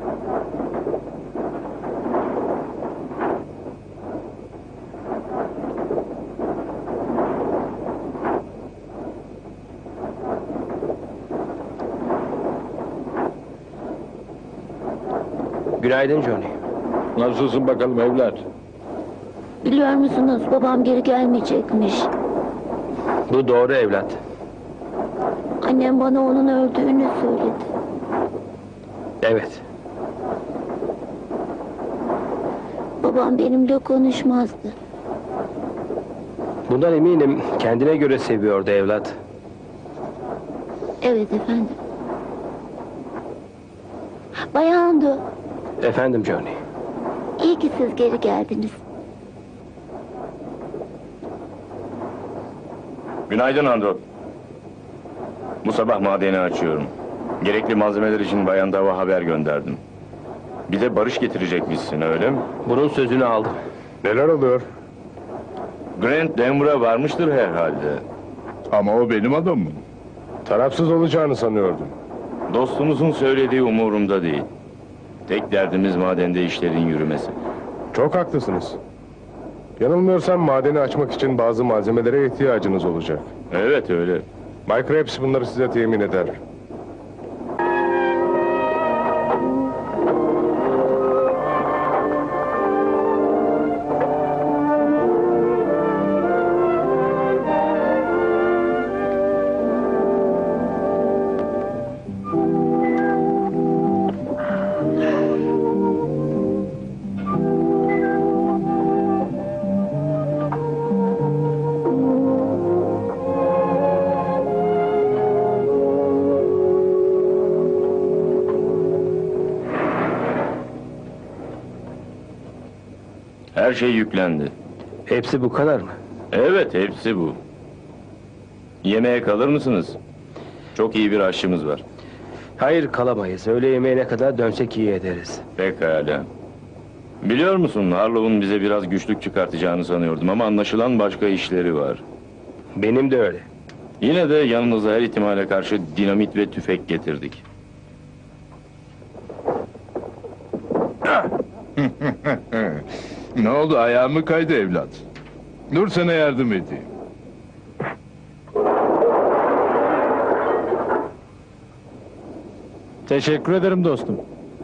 Günaydın Johnny. Nasılsın bakalım evlat? Biliyor musunuz, babam geri gelmeyecekmiş. Bu doğru evlat. Annem bana onun öldüğünü söyledi. Evet. Babam benimle konuşmazdı. Bundan eminim, kendine göre seviyordu evlat. Evet efendim. Bay Hando, Efendim Johnny. iyi ki siz geri geldiniz. Günaydın Hando. Bu sabah madeni açıyorum. Gerekli malzemeler için Bayan Dava haber gönderdim. Bir de barış getirecekmişsin, öyle mi? Bunun sözünü aldım. Neler oluyor? Grant Denver'a varmıştır herhalde. Ama o benim adamım. Tarafsız olacağını sanıyordum. Dostunuzun söylediği umurumda değil. Tek derdimiz madende işlerin yürümesi. Çok haklısınız. Yanılmıyorsam madeni açmak için bazı malzemelere ihtiyacınız olacak. Evet öyle. Bay Krebs bunları size temin eder. Her şey yüklendi. Hepsi bu kadar mı? Evet, hepsi bu. Yemeğe kalır mısınız? Çok iyi bir aşçımız var. Hayır, kalamayız. Öğle yemeğine kadar dönsek iyi ederiz. Pekala. Biliyor musun, Harlow'un bize biraz güçlük çıkartacağını sanıyordum ama anlaşılan başka işleri var. Benim de öyle. Yine de yanınıza her ihtimale karşı dinamit ve tüfek getirdik. Ne oldu, ayağın mı kaydı evlat? Dur sana yardım edeyim. Teşekkür ederim dostum.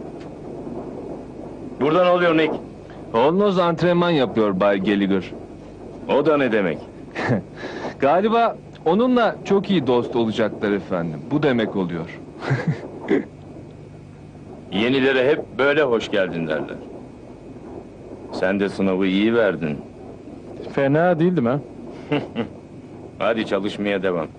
Burada ne oluyor Nick? Oğlunuz antrenman yapıyor Bay Gallagher. O da ne demek? Galiba onunla çok iyi dost olacaklar efendim. Bu demek oluyor. Yenilere hep böyle hoş geldin derler. Sen de sınavı iyi verdin. Fena değildim ha. Hadi çalışmaya devam.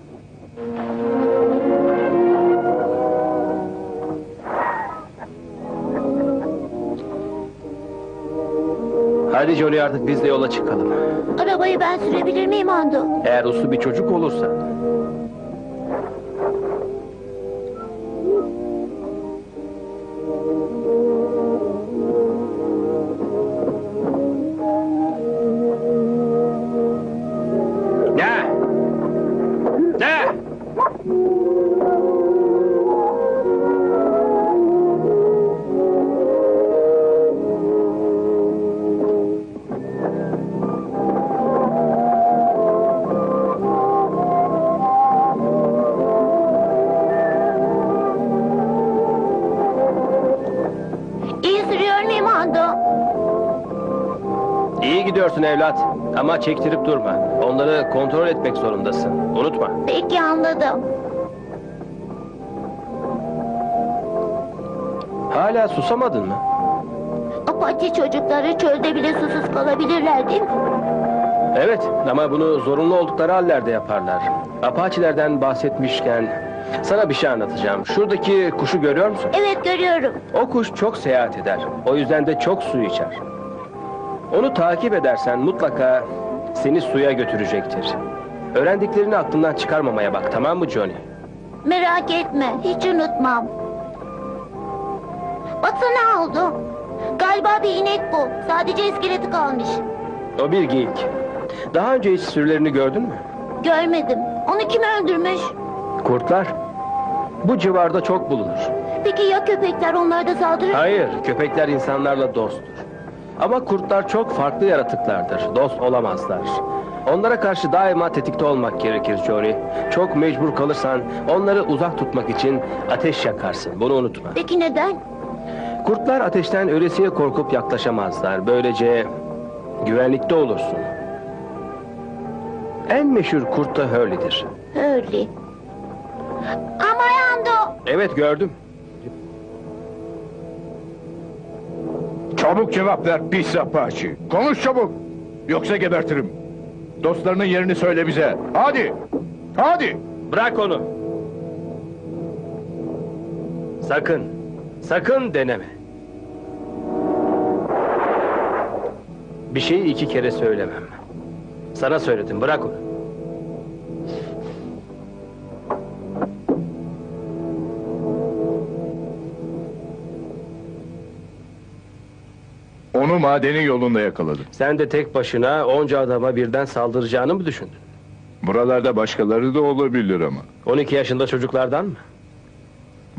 Hadi Johnny, artık biz de yola çıkalım. Arabayı ben sürebilir miyim Ando? Eğer uslu bir çocuk olursa. Ne? Ne? İyi sürüyor muyum Ando? İyi gidiyorsun evlat. Ama çektirip durma. Onları kontrol etmek zorundasın. Unutma. Peki, anladım. Hala susamadın mı? Apache çocukları çölde bile susuz kalabilirler değil mi? Evet, ama bunu zorunlu oldukları hallerde yaparlar. Apache'lerden bahsetmişken sana bir şey anlatacağım. Şuradaki kuşu görüyor musun? Evet, görüyorum. O kuş çok seyahat eder. O yüzden de çok su içer. Onu takip edersen mutlaka seni suya götürecektir. Öğrendiklerini aklından çıkarmamaya bak, tamam mı Johnny? Merak etme, hiç unutmam. Baksana ne oldu? Galiba bir inek bu. Sadece iskeleti kalmış. O bir geyik. Daha önce hiç sürülerini gördün mü? Görmedim. Onu kim öldürmüş? Kurtlar. Bu civarda çok bulunur. Peki ya köpekler onlara da saldırır? Hayır, köpekler insanlarla dosttur. Ama kurtlar çok farklı yaratıklardır. Dost olamazlar. Onlara karşı daima tetikte olmak gerekir Johnny. Çok mecbur kalırsan onları uzak tutmak için ateş yakarsın. Bunu unutma. Peki neden? Kurtlar ateşten öylesiye korkup yaklaşamazlar. Böylece güvenlikte olursun. En meşhur kurt da Hurley'dir. Hurley. Ama Ando. Evet, gördüm. Çabuk cevap ver pis Apache. Konuş çabuk. Yoksa gebertirim. Dostlarının yerini söyle bize. Hadi. Hadi. Bırak onu. Sakın. Sakın deneme. Bir şeyi iki kere söylemem. Sana söyledim, bırak onu. Onu madenin yolunda yakaladım. Sen de tek başına onca adama birden saldıracağını mı düşündün? Buralarda başkaları da olabilir ama. on iki yaşında çocuklardan mı?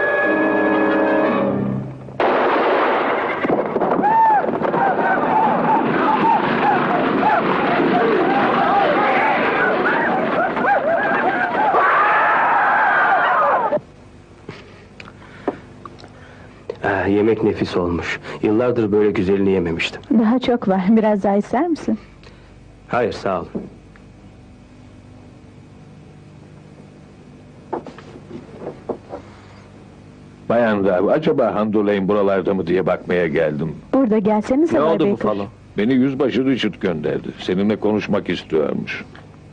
yemek nefis olmuş. Yıllardır böyle güzelini yememiştim. Daha çok var. Biraz daha ister misin? Hayır, sağ ol. Bayan Rav, acaba Handuley'in buralarda mı diye bakmaya geldim. Burada gelsenize Ne Bay oldu bu Baker. falo? Beni yüzbaşı Richard gönderdi. Seninle konuşmak istiyormuş.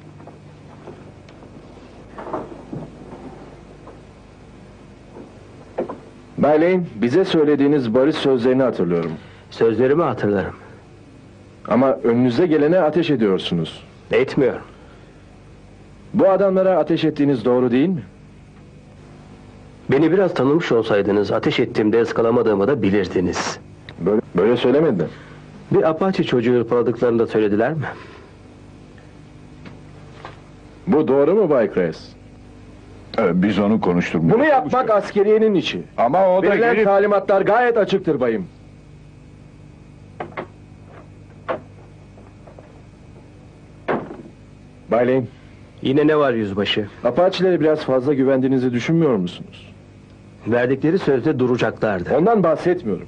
Bay Lane, bize söylediğiniz barış sözlerini hatırlıyorum. Sözlerimi hatırlarım. Ama önünüze gelene ateş ediyorsunuz. Etmiyorum. Bu adamlara ateş ettiğiniz doğru değil mi? Beni biraz tanımış olsaydınız ateş ettiğimde ıskalamadığımı da bilirdiniz. Böyle, böyle söylemedin. Bir Apache çocuğu hırpaladıklarını da söylediler mi? Bu doğru mu Bay Kress? Ee, biz onu konuşturmuyoruz. Bunu yapmak askeriyenin işi. Ama o da Verilen gelip... talimatlar gayet açıktır bayım. Bay Lane, Yine ne var yüzbaşı? Apache'lere biraz fazla güvendiğinizi düşünmüyor musunuz? Verdikleri sözde duracaklardı. Ondan bahsetmiyorum.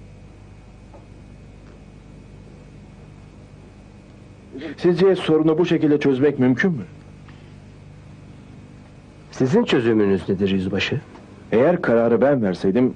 Sizce sorunu bu şekilde çözmek mümkün mü? Sizin çözümünüz nedir yüzbaşı? Eğer kararı ben verseydim...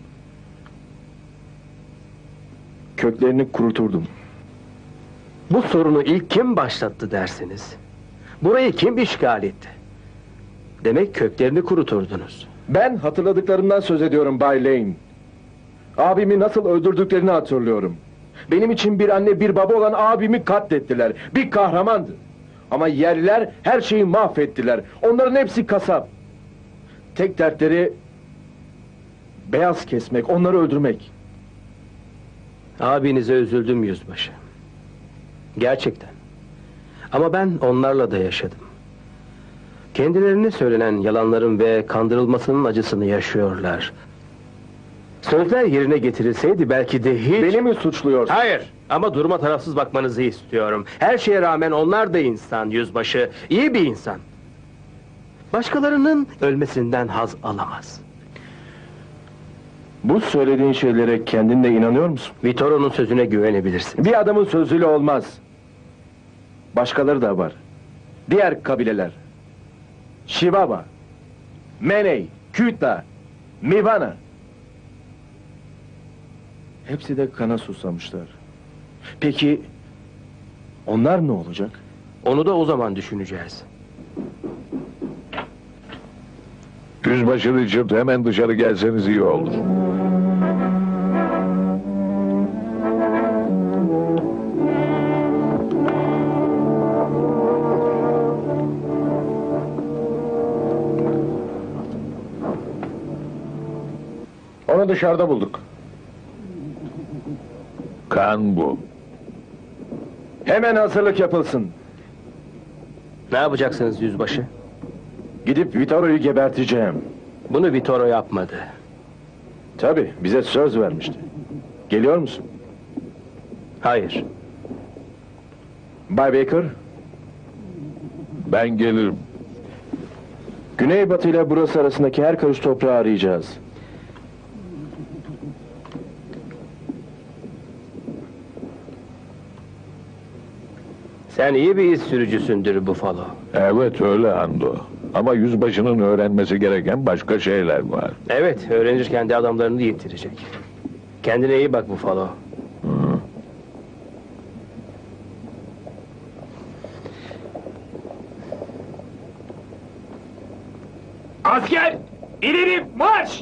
köklerini kuruturdum. Bu sorunu ilk kim başlattı dersiniz? Burayı kim işgal etti? Demek köklerini kuruturdunuz. Ben hatırladıklarımdan söz ediyorum Bay Lane. Abimi nasıl öldürdüklerini hatırlıyorum. Benim için bir anne bir baba olan abimi katlettiler. Bir kahramandı. Ama yerliler her şeyi mahvettiler. Onların hepsi kasap. Tek dertleri... beyaz kesmek, onları öldürmek. Abinize üzüldüm yüzbaşı. Gerçekten. Ama ben onlarla da yaşadım. Kendilerine söylenen yalanların ve kandırılmasının acısını yaşıyorlar. Sözler yerine getirilseydi belki de hiç... Beni mi suçluyorsun? Hayır, ama duruma tarafsız bakmanızı istiyorum. Her şeye rağmen onlar da insan yüzbaşı, iyi bir insan. Başkalarının ölmesinden haz alamaz. Bu söylediğin şeylere kendinle inanıyor musun? Vitoro'nun sözüne güvenebilirsin. Bir adamın sözüyle olmaz. Başkaları da var. Diğer kabileler. Shibaba, Meney, Küta, Mivana. Hepsi de kana susamışlar. Peki onlar ne olacak? Onu da o zaman düşüneceğiz. Yüzbaşı Richard, hemen dışarı gelseniz iyi olur. Onu dışarıda bulduk. Kan bu. Hemen hazırlık yapılsın. Ne yapacaksınız yüzbaşı? Gidip Vitoro'yu geberteceğim. Bunu Vitoro yapmadı. Tabii, bize söz vermişti. Geliyor musun? Hayır. Bay Baker, Ben gelirim. Güneybatı ile burası arasındaki her karış toprağı arayacağız. Sen iyi bir iz sürücüsündür Buffalo. Evet öyle Hando. Ama yüzbaşının öğrenmesi gereken başka şeyler var. Evet, öğrenirken de adamlarını yitirecek. Kendine iyi bak Buffalo. Asker! İleri marş!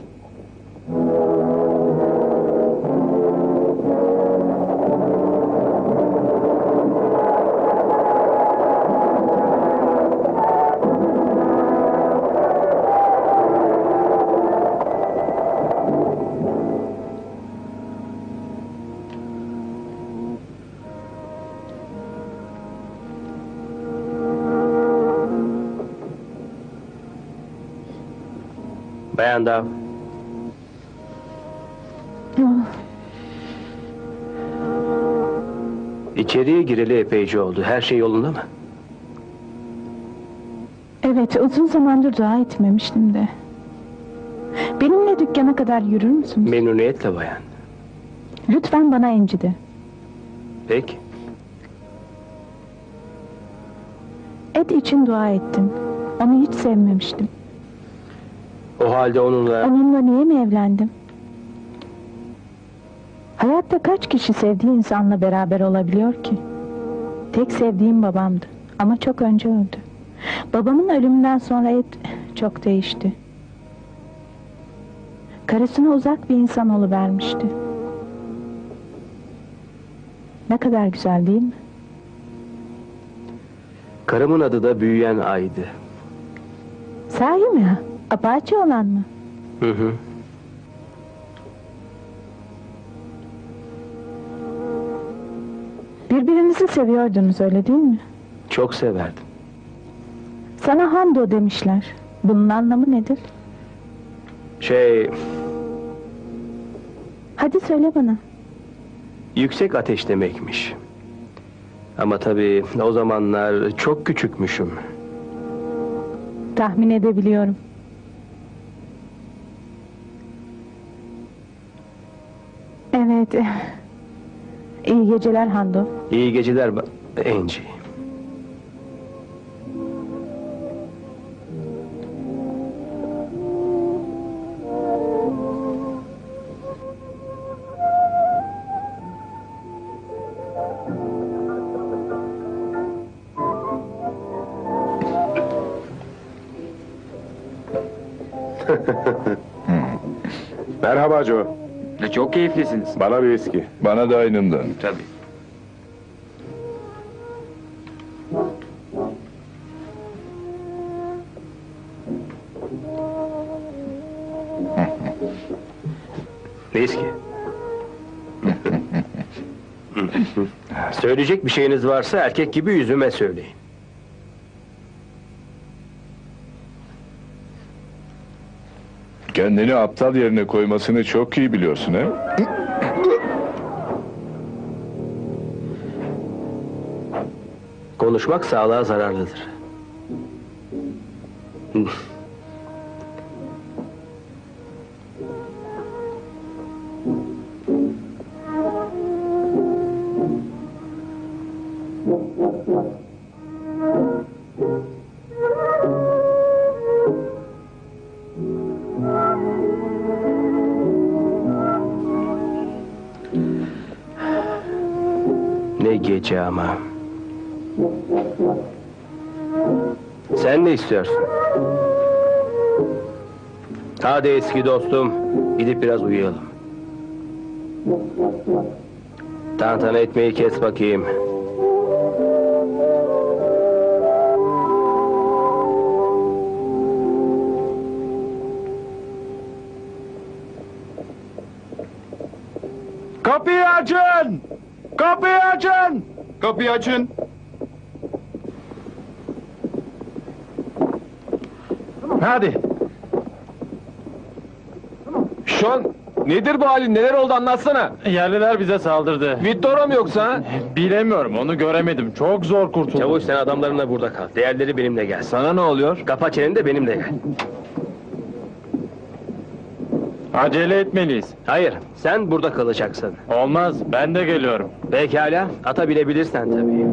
Bayan Dav. İçeriye gireli epeyce oldu. Her şey yolunda mı? Evet, uzun zamandır dua etmemiştim de. Benimle dükkana kadar yürür müsünüz? Memnuniyetle bayan. Lütfen bana incidi. Peki. Ed için dua ettim. Onu hiç sevmemiştim. O halde onunla... Onunla niye mi evlendim? Hayatta kaç kişi sevdiği insanla beraber olabiliyor ki? Tek sevdiğim babamdı. Ama çok önce öldü. Babamın ölümünden sonra Ed çok değişti. Karısına uzak bir insan oluvermişti. Ne kadar güzel değil mi? Karımın adı da Büyüyen Ay'dı. Sahi mi? Apache olan mı? Hı hı. Birbirinizi seviyordunuz, öyle değil mi? Çok severdim. Sana Hando demişler. Bunun anlamı nedir? Şey... Hadi söyle bana. Yüksek ateş demekmiş. Ama tabii o zamanlar çok küçükmüşüm. Tahmin edebiliyorum. Evet. İyi geceler Hando. İyi geceler ba- Angie. Merhaba Joe. Çok keyiflisiniz. Bana bir viski. Bana da aynından. Tabii. Neyse. Söyleyecek bir şeyiniz varsa erkek gibi yüzüme söyleyin. Kendini aptal yerine koymasını çok iyi biliyorsun he? Konuşmak sağlığa zararlıdır. Ne gece ama. Sen ne istiyorsun? Hadi eski dostum, gidip biraz uyuyalım. Tantana etmeyi kes bakayım. Kapıyı açın! Kapıyı açın! Kapıyı açın! Hadi. Sean, nedir bu halin? Neler oldu anlatsana. Yerliler bize saldırdı. Vittoro mu yoksa? ha? Bilemiyorum, onu göremedim. Çok zor kurtuldum. Çavuş sen adamlarınla burada kal. Diğerleri benimle gelsin. Sana ne oluyor? Kapa çeneni de benimle gel. Acele etmeliyiz. Hayır, sen burada kalacaksın. Olmaz, ben de geliyorum. Pekala, ata binebilirsen tabii.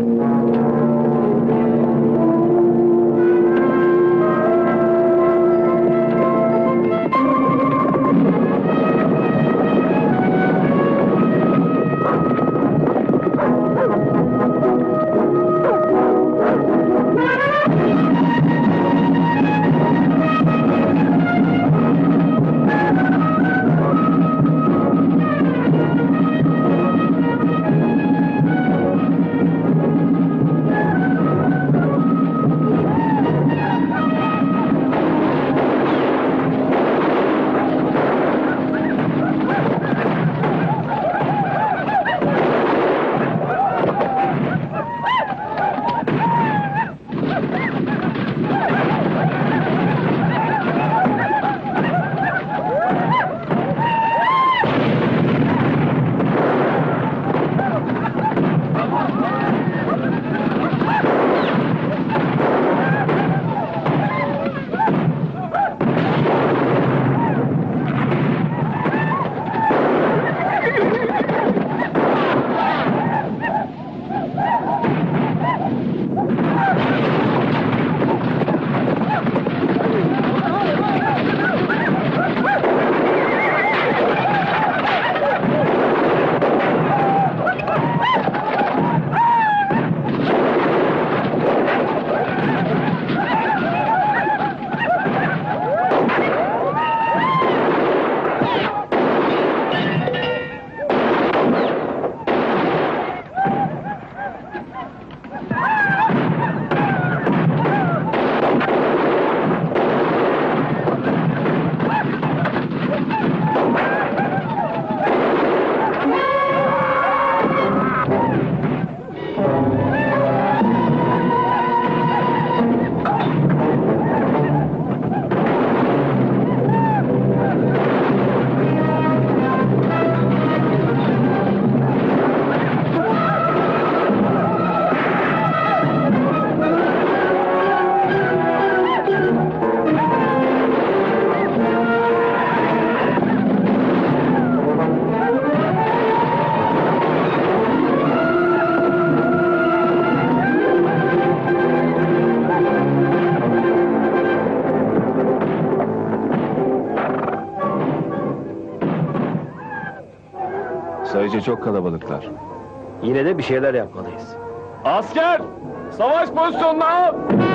Bence çok kalabalıklar. Yine de bir şeyler yapmalıyız. Asker! Savaş pozisyonuna al!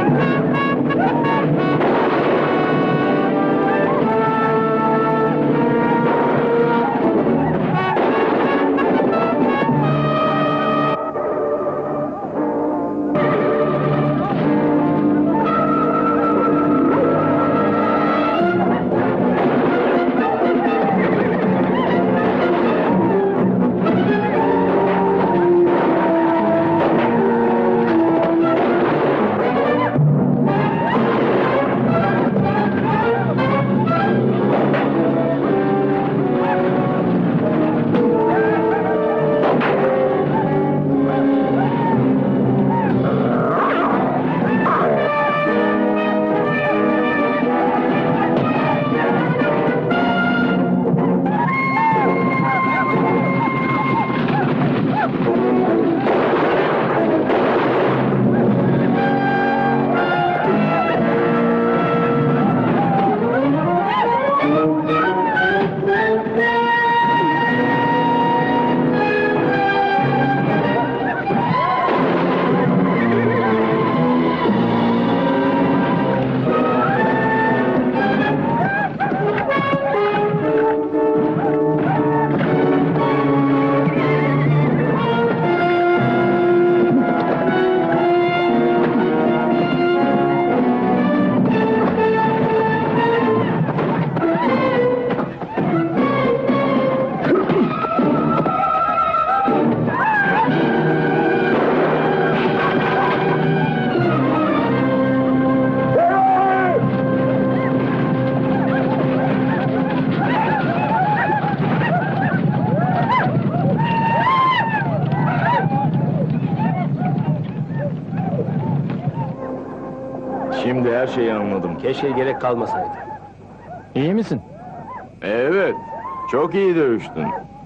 Şimdi her şeyi anladım. Keşke gerek kalmasaydı. İyi misin? Evet, çok iyi dövüştün.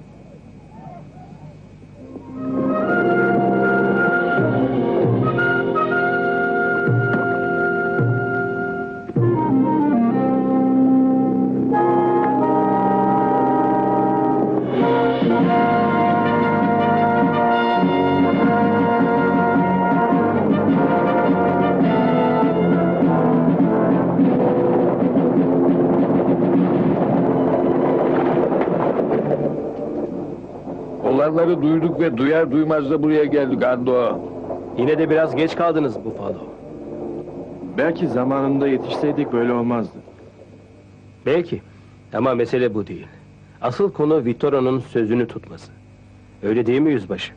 Olanları duyduk ve duyar duymaz da buraya geldik Ando. Yine de biraz geç kaldınız Buffalo. Belki zamanında yetişseydik böyle olmazdı. Belki. Ama mesele bu değil. Asıl konu Vittoro'nun sözünü tutması. Öyle değil mi yüzbaşı?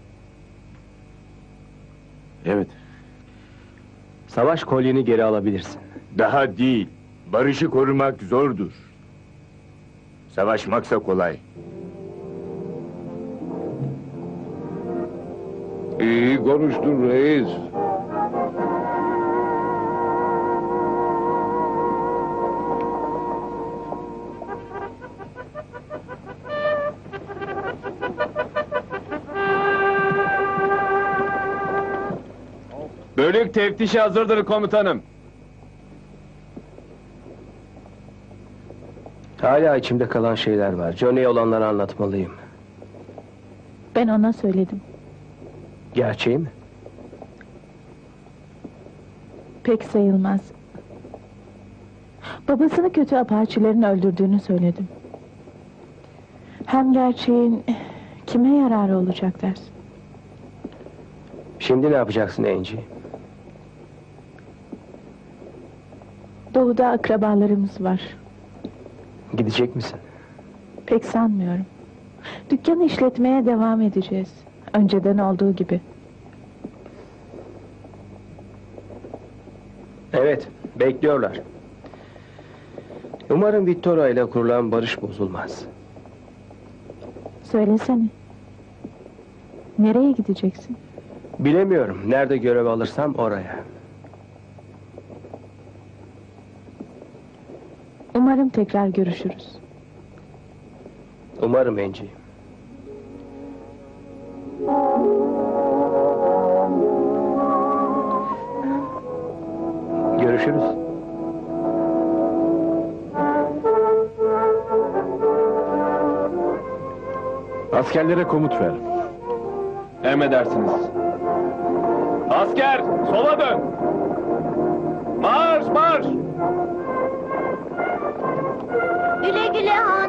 Evet. Savaş kolyeni geri alabilirsin. Daha değil, barışı korumak zordur. Savaşmaksa kolay. İyi konuştun reis. Bölük teftişi hazırdır komutanım. Hala içimde kalan şeyler var. Johnny'ye olanları anlatmalıyım. Ben ona söyledim. Gerçeği mi? Pek sayılmaz. Babasını kötü apaçilerin öldürdüğünü söyledim. Hem gerçeğin kime yararı olacak dersin? Şimdi ne yapacaksın Angie? Doğuda akrabalarımız var. Gidecek misin? Pek sanmıyorum. Dükkanı işletmeye devam edeceğiz. Önceden olduğu gibi. Evet, bekliyorlar. Umarım Vittoro ile kurulan barış bozulmaz. Söylesene. Nereye gideceksin? Bilemiyorum. Nerede görev alırsam oraya. Umarım tekrar görüşürüz. Umarım Angie. Görüşürüz. Askerlere komut ver. Emredersiniz. Asker, sola dön. Marş, marş. Güle güle Han.